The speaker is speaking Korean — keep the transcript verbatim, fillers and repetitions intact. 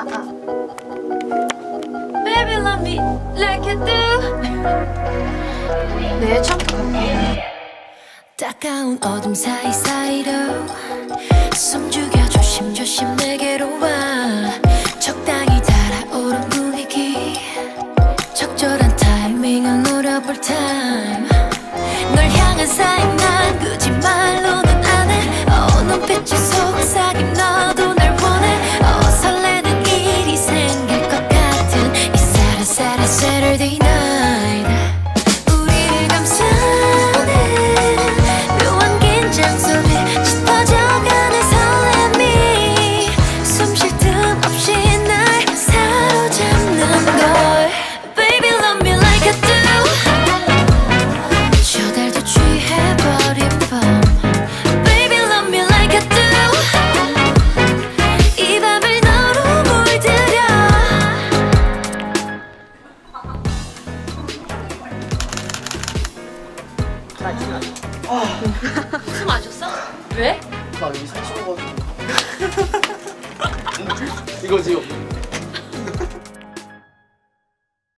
Baby love me like you do. 네, 처음부터 갈게요. 따가운 어둠 사이사이로 숨 죽여 조심조심 내게로 와. 적당히 달아오른 분위기 적절한 타이밍을 노려볼 타임. 널 향한 사인 난 굳이 말로는 안 해. 어 눈빛이 속삭임 너도 날 원해. 어 설레는 일이 생길 것 같은 이 사라사라 Saturday night. 우리를 감싸는 묘한 긴장 속에 짙어져가는 설렘이 숨 쉴 틈 없이 날 사로잡는 걸. Baby love me like I do. 저 달도 취해버린 밤. Baby love me like I do. 이 밤을 너로 물들여. 술 마셨어? 왜? 나 이미 살 쪄가지고. 이거 지금